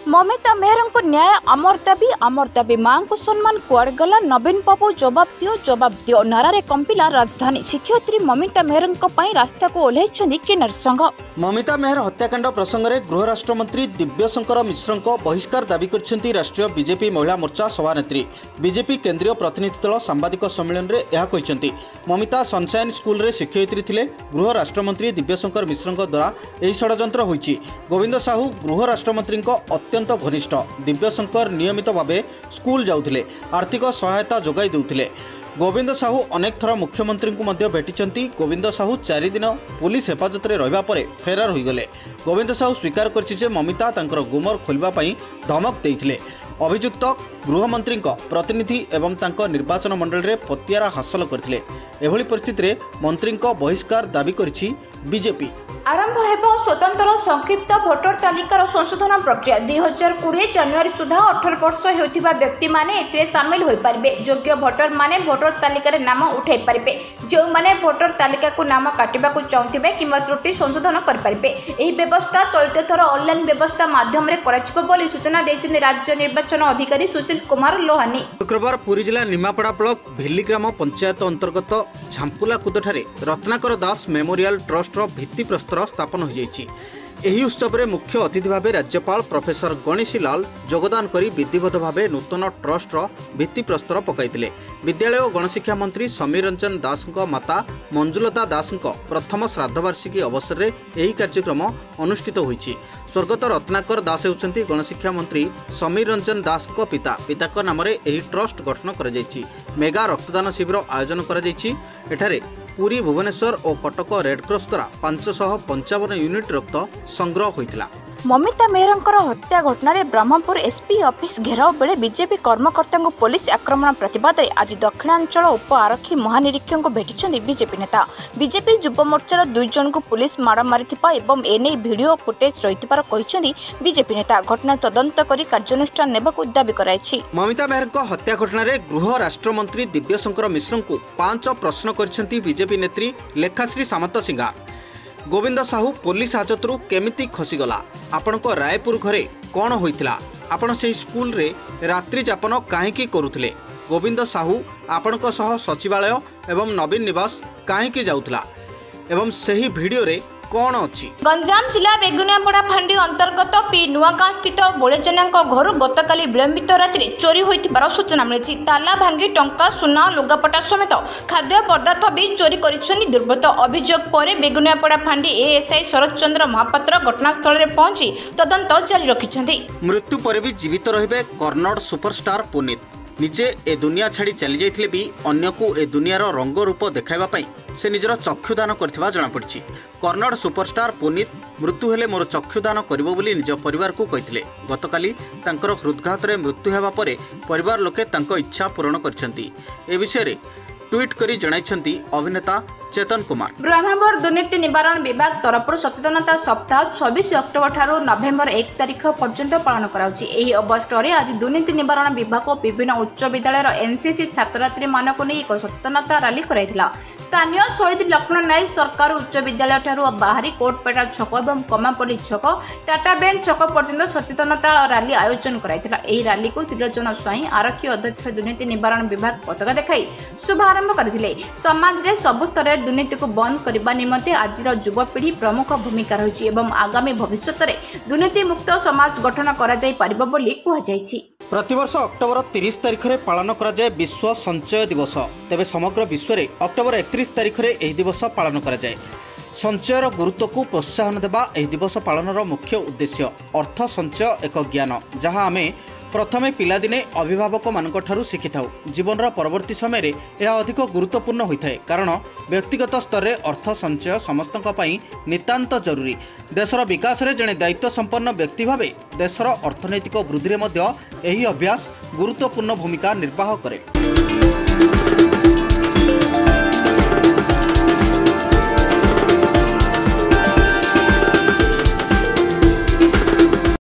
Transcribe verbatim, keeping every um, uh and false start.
ममिता मेहर को न्याय अमर दाबी अमर दाबी मां को सम्मान कुआड़ गला नवीन बाबू जवाब दियो जवाब दियो नारे कंपिला राजधानी शिक्षयित्री ममिता मेहर रास्ता को ओह्लैछन्ति किन्नर संघ। ममिता मेहर हत्याकांड प्रसंग में गृह राष्ट्रमंत्री दिव्यशंकर मिश्र बहिष्कार दाबी कर राष्ट्रीय बीजेपी महिला मोर्चा सभानेत्री बीजेपी केंद्रीय प्रतिनिधि दल सांबादिक सम्मेलन में यह कहते ममिता सनशाइन स्कूल रे शिक्षयित्री थिले। गृह राष्ट्रमंत्री दिव्यशंकर मिश्र द्वारा यह षड्यंत्र होइछि। गोविंद साहू गृह राष्ट्रमंत्री अत्यंत घनिष्ठ। दिव्यशंकर नियमित भावे स्कूल जाउथिले, आर्थिक सहायता जोगाई देउथिले। गोविंद साहू अनेक थर मुख्यमंत्री को मध्य भेटिचंती। गोविंद साहू चारि दिन पुलिस हेफाजत रे रहिबा परे फेरार होई गले। गोविंद साहू स्वीकार करछि जे ममिता तांकर गुमर खोलिबा पई धमक देइथिले। अभियुक्त गृहमंत्री प्रतिनिधि एवं तांको निर्वाचन मंडल रे पतियारा हासिल करथिले। एभली परिस्थिति रे मंत्री बहिष्कार दाबी करिछि बीजेपी। आरंभ हेबो स्वतंत्र संक्षिप्त भोटर तालिकार संशोधन प्रक्रिया। दुई हजार कोड़े जनवरी सुधा अठारह वर्ष होता व्यक्ति माने एथिरे सामिल हो पारिबे। योग्य भोटर माने भोटर तालिकार नाम उठाई पारिबे। जो माने भोटर तालिका को नाम काटिबा को चाहथिबे किंबा त्रुटि संशोधन कर पारिबे। एही व्यवस्था चलित थर ऑनलाइन व्यवस्था माध्यम रे कराजिबो बोली सूचना दैछन्ति राज्य निर्वाचन अधिकारी सुशील कुमार लोहानी। शुक्रवार पुरी जिला निमापड़ा ब्लॉक भेलीग्राम पंचायत अंतर्गत झांपुला कुदठारे रत्नाकर दास मेमोरियल ट्रस्ट भित्ति प्रस्तर स्थापन हो जाइछि। एही उत्सव में मुख्य अतिथि भाव राज्यपाल प्रोफेसर गणेशी लाल योगदान करी विधिवत भाव नूतन ट्रस्ट भित्ति प्रस्तर पकाइतिले। विद्यालय और गणशिक्षा मंत्री समीर रंजन दास माता मंजुलता दास प्रथम श्राद्धवार्षिकी अवसर में यही कार्यक्रम अनुष्ठित होइछि। स्वर्गत रत्नाकर दास होउछन्ति गणशिक्षा मंत्री समीर रंजन दास को पिता। पिता नाम यही ट्रस्ट गठन कर जाइछि। मेगा रक्तदान शिविर आयोजन कर जाइछि। एठारे पुरी भुवनेश्वर और कटक रेडक्रॉस द्वारा पांच सौ पंचावन यूनिट रक्त संग्रह होइतिला। ममिता मेहर हत्या घटना रे ब्रह्मपुर एसपी ऑफिस घेराव बेले बीजेपी कर्मकर्ता को पुलिस आक्रमण प्रतिवाद में आज दक्षिणांचल उप आरक्षी महानिरीक्षक को भेटिछन्ति बीजेपी नेता। बीजेपी युव मोर्चार दुई जन को पुलिस माड़ मारिथिबा एवं एने वीडियो फुटेज रहिथिबार कहिछन्ति बीजेपी नेता। घटना तदंत करी कार्यानुष्ठान नेबाकू दाबी कराइछि। ममिता मेहर हत्या घटना रे गृह राष्ट्रमंत्री दिव्यशंकर मिश्र को पांच प्रश्न करिछन्ति बीजेपी नेत्री लेखाश्री सामंत सिंघा। गोविंद साहू पुलिस हाजतरू केमिति खसीगला? आपणको रायपुर घरे कौन होइतिला? आपण से स्कूल रे रात्रि जापन काहेकि करुथिले? गोविंद साहू आपणको सह सचिवालय एवं नवीन निवास काहेकि जाउथिला एवं सही वीडियो रे कौन अच्छी? गंजाम जिला बेगुनियापड़ा फांडी अंतर्गत पी नुआगां स्थित बोलेजना घर गतकाली विलंबित राति चोरी होइथिबार सूचना मिली। ताला भांगी टंका सुना लुगापटा समेत खाद्य पदार्थ भी चोरी करिसेंति दुर्बृत्त। अभियोग पर बेगुनियापड़ा फांडी एएसआई शरद चंद्र महापात्र घटनास्थल में पहुंची तदंत जारी रखिछन्ति। मृत्यु पर भी जीवित रहिबे कर्नाड सुपरस्टार पुनीत। निजे ए दुनिया छाड़ी चली जाइथिले भी अन्य को ए दुनियार रंग रूप देखाइबा पई से निजर चक्षुदान करथिबा जଣା पड़छि। कर्नाड सुपरस्टार पुनीत मृत्यु हेले मोर चक्षुदान करिबो बोली निज परिवार को कहिथिले। गतकाली तांकर हृदघात रे मृत्यु हेबा परे परिवार लोके तांको इच्छा पूर्ण करछन्ति। ए विषय रे ट्वीट करी जणाइछन्ति अभिनेता चेतन कुमार। ब्रह्मपुर दुर्नीति निवारण विभाग तरफ सचेतनता सप्ताह छब्बीस अक्टोबर ठारू नवेम्बर एक तारिख पर्यंत पालन कराउछि। एही अवसर में आज दुर्नीति निवारण विभाग और विभिन्न उच्च विद्यालय एनसीसी छात्रछात्री मानक नहीं एक सचेतनता रैली कराइथिला। स्थानीय शहीद लक्ष्मण नायक सरकार उच्च विद्यालय ठारू बाहरी कोटपेटा छक और कमापल्ली छक टाटा बैंक छक पर्यंत सचेतनता रैली आयोजन कराइथिला। एही रैली को त्रिलोचन स्वाई आरक्षी अध्यक्ष दुर्नीति निवारण विभाग पताका देखाई शुभारंभ करथिले। समाज रे सब स्तर दुर्नीति को बंद करने निमंते आज युवपीढ़ी प्रमुख भूमिका रही एवं आगामी भविष्य में दुर्नीति मुक्त समाज गठन करा जाई परिबो बोली कहा जायछि। प्रतिवर्ष अक्टोबर तीस तारिख में पालन करा जाए विश्व संचय दिवस। तेबे समग्र विश्व में अक्टोबर एकतीस तारिख में यह दिवस पालन करा जाए। संचयर गुरुत्व को प्रोत्साहन देवा यह दिवस पालनर मुख्य उद्देश्य। अर्थ संचय एक ज्ञान जहाँ आमे प्रथमे पिलादिने अभिभावक मानक ठारू शिखि थाउ। जीवन परवर्ती समय रे यह अधिक गुरुत्वपूर्ण होता है कारण व्यक्तिगत स्तर में अर्थ संचय समस्तक पई नितांत जरूरी। देशर विकास रे जने दायित्व संपन्न व्यक्ति भावे देशर अर्थनैतिक वृद्धि रे मध्य एही अभ्यास गुरुत्वपूर्ण भूमिका निर्वाह करे।